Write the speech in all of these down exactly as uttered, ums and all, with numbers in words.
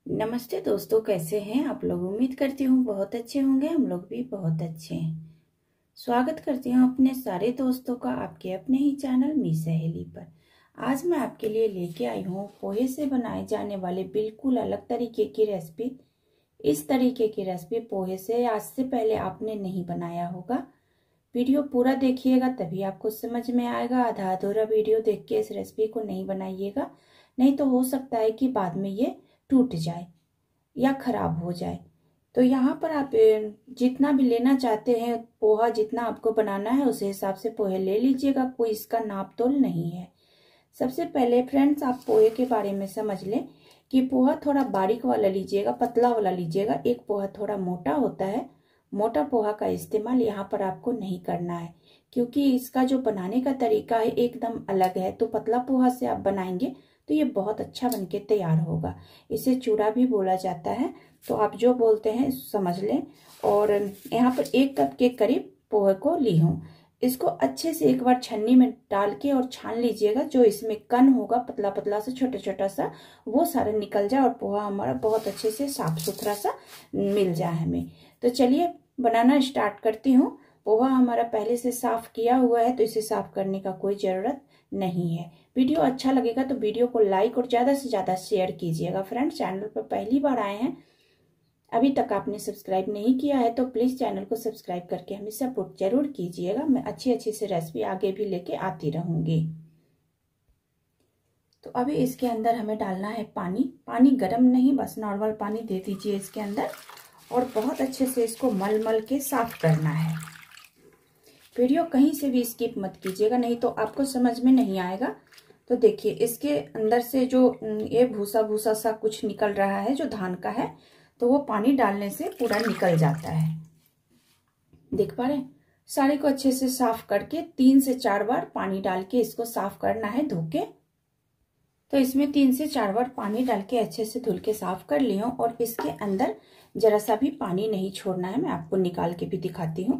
नमस्ते दोस्तों, कैसे हैं आप लोग। उम्मीद करती हूँ बहुत अच्छे होंगे। हम लोग भी बहुत अच्छे हैं। स्वागत करती हूँ अपने सारे दोस्तों का आपके अपने ही चैनल मी सहेली पर। आज मैं आपके लिए लेके आई हूँ पोहे से बनाए जाने वाले बिल्कुल अलग तरीके की रेसिपी। इस तरीके की रेसिपी पोहे से आज से पहले आपने नहीं बनाया होगा। वीडियो पूरा देखिएगा तभी आपको समझ में आएगा। आधा अधूरा वीडियो देख के इस रेसिपी को नहीं बनाइएगा, नहीं तो हो सकता है कि बाद में ये टूट जाए या खराब हो जाए। तो यहाँ पर आप जितना भी लेना चाहते हैं पोहा, जितना आपको बनाना है उस हिसाब से पोहे ले लीजिएगा। कोई इसका नाप तोल नहीं है। सबसे पहले फ्रेंड्स, आप पोहे के बारे में समझ लें कि पोहा थोड़ा बारीक वाला लीजिएगा, पतला वाला लीजिएगा। एक पोहा थोड़ा मोटा होता है। मोटा पोहा का इस्तेमाल यहाँ पर आपको नहीं करना है, क्योंकि इसका जो बनाने का तरीका है एकदम अलग है। तो पतला पोहा से आप बनाएंगे तो ये बहुत अच्छा बनके तैयार होगा। इसे चूड़ा भी बोला जाता है, तो आप जो बोलते हैं समझ लें। और यहाँ पर एक कप के करीब पोहे को ली हूँ। इसको अच्छे से एक बार छन्नी में डाल के और छान लीजिएगा। जो इसमें कण होगा पतला पतला सा, छोटा छोटा सा, वो सारा निकल जाए और पोहा हमारा बहुत अच्छे से साफ सुथरा सा मिल जाए हमें। तो चलिए बनाना स्टार्ट करती हूँ। पोहा हमारा पहले से साफ किया हुआ है, तो इसे साफ करने का कोई जरूरत नहीं है। वीडियो अच्छा लगेगा तो वीडियो को लाइक और ज्यादा से ज्यादा शेयर कीजिएगा। फ्रेंड्स, चैनल पर पहली बार आए हैं, अभी तक आपने सब्सक्राइब नहीं किया है तो प्लीज चैनल को सब्सक्राइब करके हमें सपोर्ट जरूर कीजिएगा। मैं अच्छी अच्छी से रेसिपी आगे भी लेके आती रहूंगी। तो अभी इसके अंदर हमें डालना है पानी। पानी गर्म नहीं, बस नॉर्मल पानी दे दीजिए इसके अंदर और बहुत अच्छे से इसको मल मल के साफ करना है। वीडियो कहीं से भी स्किप मत कीजिएगा, नहीं तो आपको समझ में नहीं आएगा। तो देखिए इसके अंदर से जो ये भूसा भूसा सा कुछ निकल रहा है, जो धान का है, तो वो पानी डालने से पूरा निकल जाता है। देख पा रहे हैं। सारे को अच्छे से साफ करके तीन से चार बार पानी डाल के इसको साफ करना है धो के। तो इसमें तीन से चार बार पानी डाल के अच्छे से धुल के साफ कर ली हूँ और इसके अंदर जरा सा भी पानी नहीं छोड़ना है। मैं आपको निकाल के भी दिखाती हूँ।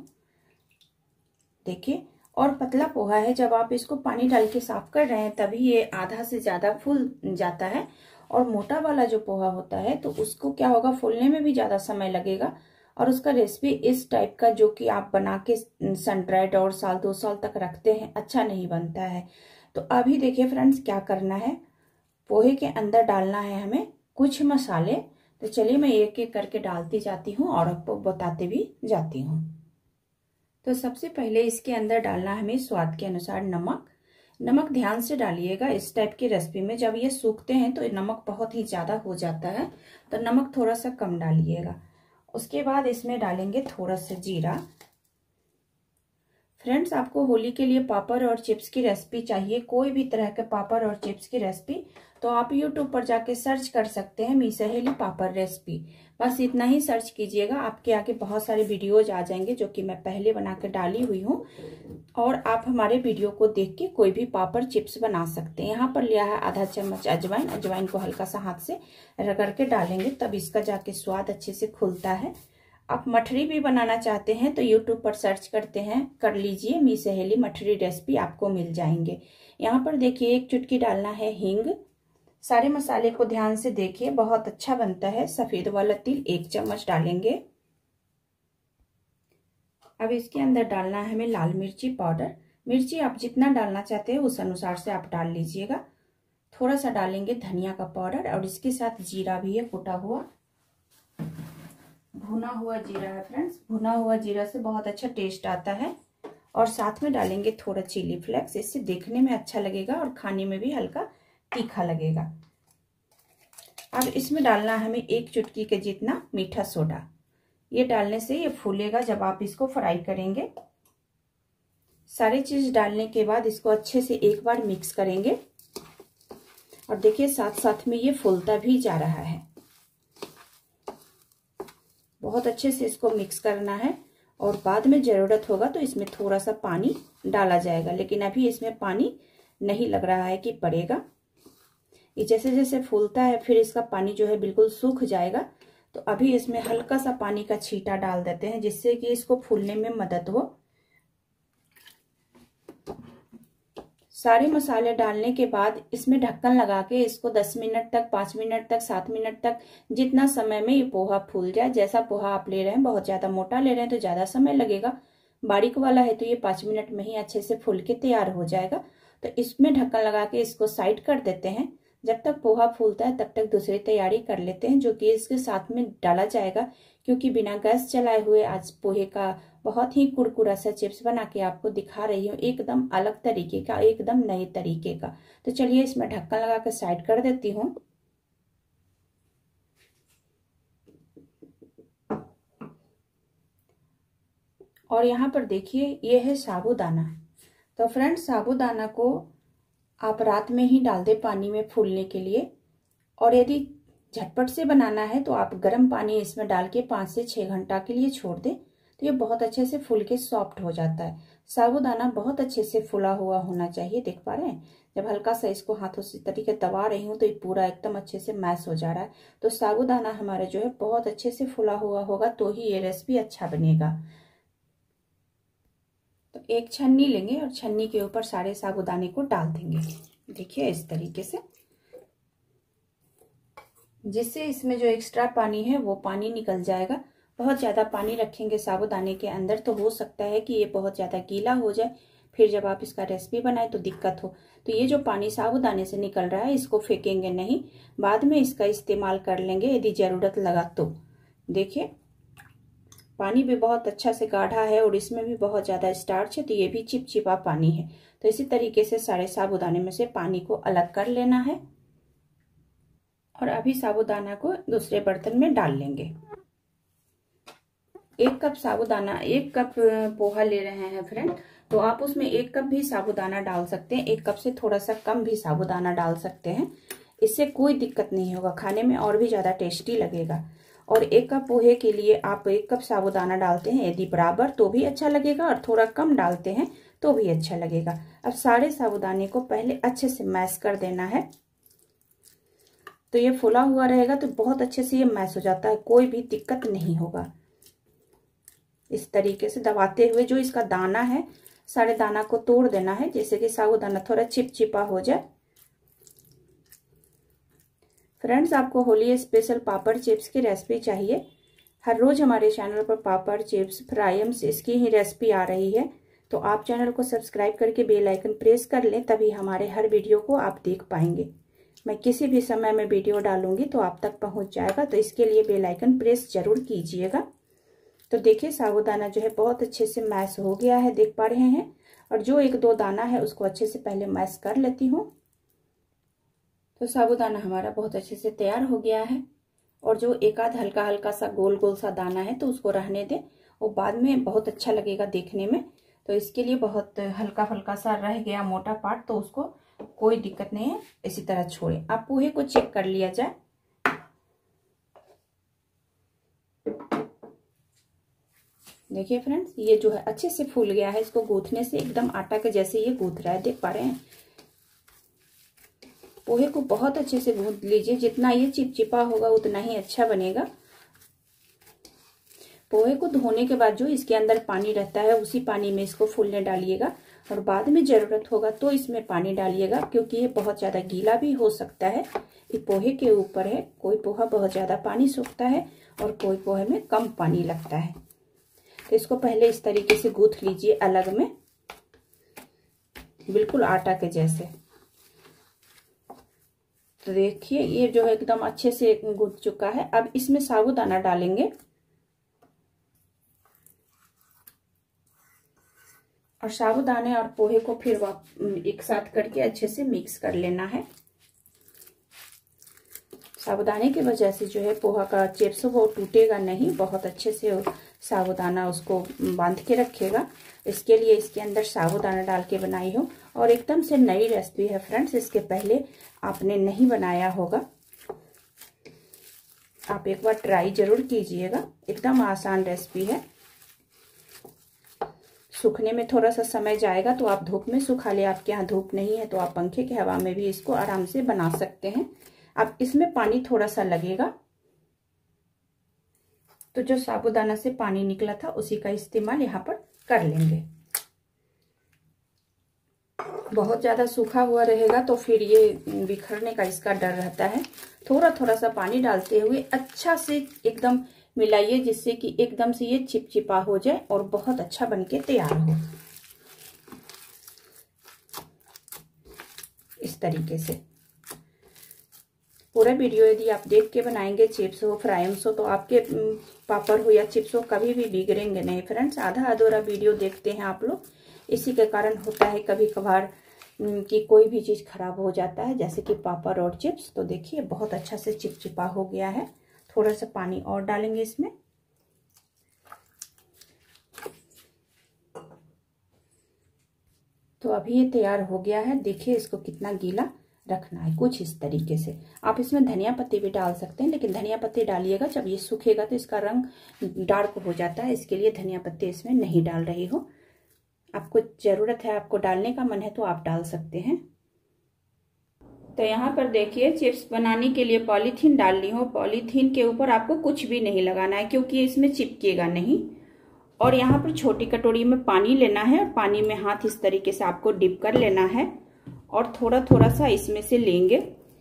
देखिए, और पतला पोहा है, जब आप इसको पानी डाल के साफ कर रहे हैं तभी ये आधा से ज्यादा फूल जाता है। और मोटा वाला जो पोहा होता है तो उसको क्या होगा, फूलने में भी ज्यादा समय लगेगा और उसका रेसिपी इस टाइप का जो कि आप बना के सन ड्राइड और साल दो साल तक रखते हैं, अच्छा नहीं बनता है। तो अभी देखिए फ्रेंड्स, क्या करना है, पोहे के अंदर डालना है हमें कुछ मसाले। तो चलिए मैं एक एक करके डालती जाती हूँ और आपको बताते भी जाती हूँ। तो सबसे पहले इसके अंदर डालना है हमें स्वाद के अनुसार नमक। नमक ध्यान से डालिएगा। इस टाइप की रेसिपी में जब ये सूखते हैं तो नमक बहुत ही ज्यादा हो जाता है, तो नमक थोड़ा सा कम डालिएगा। उसके बाद इसमें डालेंगे थोड़ा सा जीरा। फ्रेंड्स, आपको होली के लिए पापड़ और चिप्स की रेसिपी चाहिए, कोई भी तरह के पापड़ और चिप्स की रेसिपी, तो आप यूट्यूब पर जाके सर्च कर सकते हैं मी सहेली पापड़ रेसिपी। बस इतना ही सर्च कीजिएगा, आपके आगे बहुत सारे वीडियोज आ जाएंगे जो कि मैं पहले बना के डाली हुई हूँ और आप हमारे वीडियो को देख के कोई भी पापड़ चिप्स बना सकते हैं। यहाँ पर लिया है आधा चम्मच अजवाइन। अजवाइन को हल्का सा हाथ से रगड़ के डालेंगे, तब इसका जाके स्वाद अच्छे से खुलता है। आप मठरी भी बनाना चाहते हैं तो यूट्यूब पर सर्च करते हैं कर लीजिए, मी सहेली मठरी रेसिपी आपको मिल जाएंगे। यहाँ पर देखिए एक चुटकी डालना है हींग। सारे मसाले को ध्यान से देखिए, बहुत अच्छा बनता है। सफेद वाला तिल एक चम्मच डालेंगे। अब इसके अंदर डालना है हमें लाल मिर्ची पाउडर। मिर्ची आप जितना डालना चाहते हैं उस अनुसार से आप डाल लीजिएगा। थोड़ा सा डालेंगे धनिया का पाउडर और इसके साथ जीरा भी है, कुटा हुआ भुना हुआ जीरा है। फ्रेंड्स, भुना हुआ जीरा से बहुत अच्छा टेस्ट आता है। और साथ में डालेंगे थोड़ा चिली फ्लेक्स, इससे देखने में अच्छा लगेगा और खाने में भी हल्का तीखा लगेगा। अब इसमें डालना है हमें एक चुटकी के जितना मीठा सोडा। ये डालने से ये फूलेगा जब आप इसको फ्राई करेंगे। सारी चीज डालने के बाद इसको अच्छे से एक बार मिक्स करेंगे और देखिए साथ साथ में ये फूलता भी जा रहा है। बहुत अच्छे से इसको मिक्स करना है और बाद में जरूरत होगा तो इसमें थोड़ा सा पानी डाला जाएगा, लेकिन अभी इसमें पानी नहीं लग रहा है कि पड़ेगा। ये जैसे जैसे फूलता है फिर इसका पानी जो है बिल्कुल सूख जाएगा। तो अभी इसमें हल्का सा पानी का छींटा डाल देते हैं जिससे कि इसको फूलने में मदद हो। सारे मसाले डालने के बाद इसमें ढक्कन लगा के इसको दस मिनट तक, पाँच मिनट तक, सात मिनट तक, जितना समय में ये पोहा फूल जाए। जैसा पोहा आप ले रहे हैं, बहुत ज्यादा मोटा ले रहे हैं तो ज्यादा समय लगेगा, बारीक वाला है तो ये पाँच मिनट में ही अच्छे से फूल के तैयार हो जाएगा। तो इसमें ढक्कन लगा के इसको साइड कर देते हैं। जब तक पोहा फूलता है तब तक दूसरी तैयारी कर लेते हैं, जो कि इसके साथ में डाला जाएगा। क्योंकि बिना गैस चलाए हुए आज पोहे का बहुत ही कुरकुरा सा चिप्स बना के आपको दिखा रही हूँ, एकदम अलग तरीके का, एकदम नए तरीके का। तो चलिए इसमें ढक्कन लगा कर साइड कर देती हूँ। और यहाँ पर देखिए ये है साबूदाना। तो फ्रेंड्स, साबूदाना को आप रात में ही डाल दे पानी में फूलने के लिए। और यदि झटपट से बनाना है तो आप गर्म पानी इसमें डाल के पाँच से छः घंटा के लिए छोड़ दें, तो ये बहुत अच्छे से फूल के सॉफ्ट हो जाता है। साबूदाना बहुत अच्छे से फूला हुआ होना चाहिए। देख पा रहे हैं, जब हल्का सा इसको हाथों से तरीके दबा रही हूँ तो ये पूरा एकदम अच्छे से मैश हो जा रहा है। तो साबूदाना हमारा जो है बहुत अच्छे से फूला हुआ होगा तो ही ये रेसिपी अच्छा बनेगा। तो एक छन्नी लेंगे और छन्नी के ऊपर सारे साबूदाने को डाल देंगे। देखिए इस तरीके से, जिससे इसमें जो एक्स्ट्रा पानी है वो पानी निकल जाएगा। बहुत ज़्यादा पानी रखेंगे साबूदाने के अंदर तो हो सकता है कि ये बहुत ज़्यादा गीला हो जाए, फिर जब आप इसका रेसिपी बनाए तो दिक्कत हो। तो ये जो पानी साबूदाने से निकल रहा है इसको फेंकेंगे नहीं, बाद में इसका इस्तेमाल कर लेंगे यदि ज़रूरत लगा तो। देखिए पानी भी बहुत अच्छा से गाढ़ा है और इसमें भी बहुत ज़्यादा स्टार्च है, तो ये भी चिपचिपा पानी है। तो इसी तरीके से सारे साबूदाने में से पानी को अलग कर लेना है। और अभी साबूदाना को दूसरे बर्तन में डाल लेंगे। एक कप साबूदाना, एक कप पोहा ले रहे हैं फ्रेंड, तो आप उसमें एक कप भी साबूदाना डाल सकते हैं। एक कप से थोड़ा सा कम भी साबूदाना डाल सकते हैं, इससे कोई दिक्कत नहीं होगा, खाने में और भी ज़्यादा टेस्टी लगेगा। और एक कप पोहे के लिए आप एक कप साबूदाना डालते हैं यदि बराबर तो भी अच्छा लगेगा, और थोड़ा कम डालते हैं तो भी अच्छा लगेगा। अब सारे साबूदाने को पहले अच्छे से मैश कर देना है। तो ये फुला हुआ रहेगा तो बहुत अच्छे से ये मैश हो जाता है, कोई भी दिक्कत नहीं होगा। इस तरीके से दबाते हुए जो इसका दाना है सारे दाना को तोड़ देना है, जैसे कि साबूदाना थोड़ा चिपचिपा हो जाए। फ्रेंड्स, आपको होली स्पेशल पापड़ चिप्स की रेसिपी चाहिए? हर रोज हमारे चैनल पर पापड़, चिप्स, फ्राइम्स इसकी ही रेसिपी आ रही है, तो आप चैनल को सब्सक्राइब करके बेल आइकन प्रेस कर लें, तभी हमारे हर वीडियो को आप देख पाएंगे। मैं किसी भी समय में वीडियो डालूंगी तो आप तक पहुंच जाएगा, तो इसके लिए बेल आइकन प्रेस जरूर कीजिएगा। तो देखिए साबूदाना जो है बहुत अच्छे से मैश हो गया है, देख पा रहे हैं। और जो एक दो दाना है उसको अच्छे से पहले मैश कर लेती हूँ। तो साबूदाना हमारा बहुत अच्छे से तैयार हो गया है। और जो एक आध हल्का हल्का सा गोल गोल सा दाना है तो उसको रहने दें, वो बाद में बहुत अच्छा लगेगा देखने में। तो इसके लिए बहुत हल्का हल्का सा रह गया मोटा पार्ट, तो उसको कोई दिक्कत नहीं है, इसी तरह छोड़े। आप पोहे को चेक कर लिया जाए। देखिए फ्रेंड्स, ये जो है अच्छे से फूल गया है, इसको गूंथने से एकदम आटा के जैसे ये गूंथ रहा है, देख पा रहे हैं। पोहे को बहुत अच्छे से गूंथ लीजिए, जितना ये चिपचिपा होगा उतना ही अच्छा बनेगा। पोहे को धोने के बाद जो इसके अंदर पानी रहता है उसी पानी में इसको फूलने डालिएगा, और बाद में जरूरत होगा तो इसमें पानी डालिएगा, क्योंकि ये बहुत ज्यादा गीला भी हो सकता है। ये पोहे के ऊपर है, कोई पोहा बहुत ज्यादा पानी सोखता है और कोई पोहे में कम पानी लगता है। तो इसको पहले इस तरीके से गूंथ लीजिए अलग में, बिल्कुल आटा के जैसे। तो देखिए ये जो है एकदम अच्छे से गूंथ चुका है। अब इसमें साबूदाना डालेंगे और साबूदाने और पोहे को फिर एक साथ करके अच्छे से मिक्स कर लेना है। साबूदाने की वजह से जो है पोहा का चिप्स वो टूटेगा नहीं, बहुत अच्छे से साबूदाना उसको बांध के रखेगा। इसके लिए इसके अंदर साबूदाना डाल के बनाई हूँ, और एकदम से नई रेसिपी है फ्रेंड्स, इसके पहले आपने नहीं बनाया होगा। आप एक बार ट्राई जरूर कीजिएगा, एकदम आसान रेसिपी है। सूखने में थोड़ा सा समय जाएगा, तो आप धूप में सुखा ले। आपके यहाँ धूप नहीं है तो आप पंखे की हवा में भी इसको आराम से बना सकते हैं। अब इसमें पानी थोड़ा सा लगेगा, तो जो साबूदाना से पानी निकला था उसी का इस्तेमाल यहाँ पर कर लेंगे। बहुत ज़्यादा सूखा हुआ रहेगा तो फिर ये बिखरने का इसका डर रहता है। थोड़ा थोड़ा सा पानी डालते हुए अच्छा से एकदम मिलाइए, जिससे कि एकदम से ये चिपचिपा हो जाए और बहुत अच्छा बनके तैयार हो। इस तरीके से पूरा वीडियो यदि आप देख के बनाएंगे, चिप्स हो फ्राइम्स हो, तो आपके पापड़ हो या चिप्स हो कभी भी बिगड़ेंगे नहीं फ्रेंड्स। आधा अधूरा वीडियो देखते हैं आप लोग, इसी के कारण होता है कभी कभार कि कोई भी चीज़ खराब हो जाता है, जैसे कि पापड़ और चिप्स। तो देखिए बहुत अच्छा से चिपचिपा हो गया है। थोड़ा सा पानी और डालेंगे इसमें। तो अभी ये तैयार हो गया है। देखिए इसको कितना गीला रखना है, कुछ इस तरीके से। आप इसमें धनिया पत्ती भी डाल सकते हैं, लेकिन धनिया पत्ती डालिएगा जब ये सूखेगा तो इसका रंग डार्क हो जाता है, इसके लिए धनिया पत्ती इसमें नहीं डाल रही हो। आपको ज़रूरत है, आपको डालने का मन है तो आप डाल सकते हैं। तो यहाँ पर देखिए चिप्स बनाने के लिए पॉलीथीन डाल ली हूँ। पॉलीथीन के ऊपर आपको कुछ भी नहीं लगाना है, क्योंकि इसमें चिपकेगा नहीं। और यहाँ पर छोटी कटोरी में पानी लेना है और पानी में हाथ इस तरीके से आपको डिप कर लेना है और थोड़ा थोड़ा सा इसमें से लेंगे।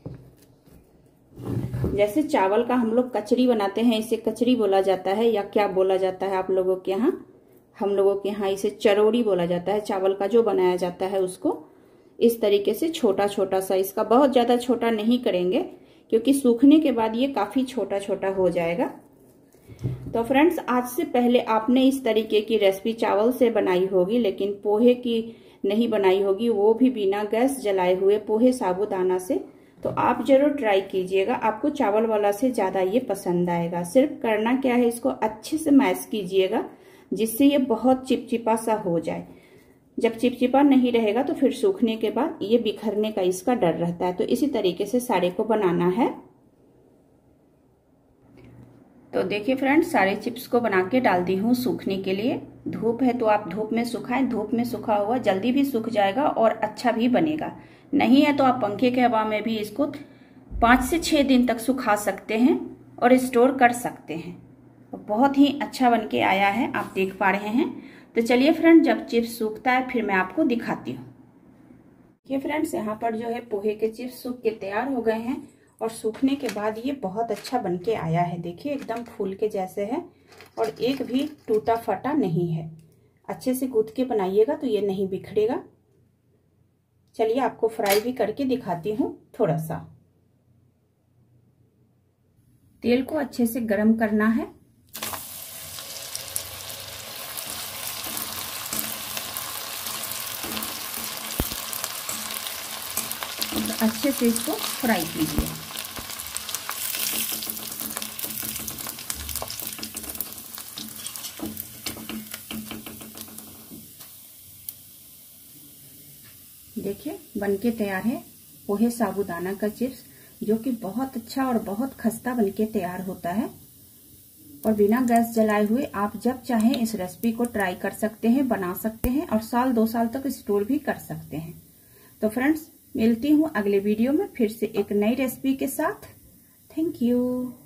जैसे चावल का हम लोग कचरी बनाते हैं, इसे कचरी बोला जाता है, या क्या बोला जाता है आप लोगों के यहाँ? हम लोगों के यहाँ इसे चरौड़ी बोला जाता है। चावल का जो बनाया जाता है उसको इस तरीके से छोटा छोटा सा, इसका बहुत ज्यादा छोटा नहीं करेंगे क्योंकि सूखने के बाद ये काफी छोटा छोटा हो जाएगा। तो फ्रेंड्स, आज से पहले आपने इस तरीके की रेसिपी चावल से बनाई होगी, लेकिन पोहे की नहीं बनाई होगी, वो भी बिना गैस जलाए हुए पोहे साबूदाना से। तो आप जरूर ट्राई कीजिएगा, आपको चावल वाला से ज्यादा ये पसंद आएगा। सिर्फ करना क्या है, इसको अच्छे से मैश कीजिएगा जिससे ये बहुत चिपचिपा सा हो जाए। जब चिपचिपा नहीं रहेगा तो फिर सूखने के बाद ये बिखरने का इसका डर रहता है। तो इसी तरीके से सारे को बनाना है। तो देखिए फ्रेंड्स, सारे चिप्स को बना के डाल दी हूँ सूखने के लिए। धूप है तो आप धूप में सुखाएं। धूप में सूखा हुआ जल्दी भी सूख जाएगा और अच्छा भी बनेगा। नहीं है तो आप पंखे के हवा में भी इसको पाँच से छः दिन तक सुखा सकते हैं और स्टोर कर सकते हैं। बहुत ही अच्छा बन के आया है, आप देख पा रहे हैं। तो चलिए फ्रेंड, जब चिप्स सूखता है फिर मैं आपको दिखाती हूँ। ये फ्रेंड्स, यहाँ पर जो है पोहे के चिप्स सूख के तैयार हो गए हैं और सूखने के बाद ये बहुत अच्छा बन के आया है। देखिए एकदम फूल के जैसे है और एक भी टूटा फटा नहीं है। अच्छे से गूंथ के बनाइएगा तो ये नहीं बिखरेगा। चलिए आपको फ्राई भी करके दिखाती हूँ। थोड़ा सा तेल को अच्छे से गर्म करना है। अच्छे से इसको फ्राई कीजिए। देखिए बनके तैयार है पोहे साबूदाना का चिप्स, जो कि बहुत अच्छा और बहुत खस्ता बनके तैयार होता है। और बिना गैस जलाए हुए आप जब चाहें इस रेसिपी को ट्राई कर सकते हैं, बना सकते हैं और साल दो साल तक स्टोर भी कर सकते हैं। तो फ्रेंड्स, मिलती हूँ अगले वीडियो में फिर से एक नई रेसिपी के साथ। Thank you.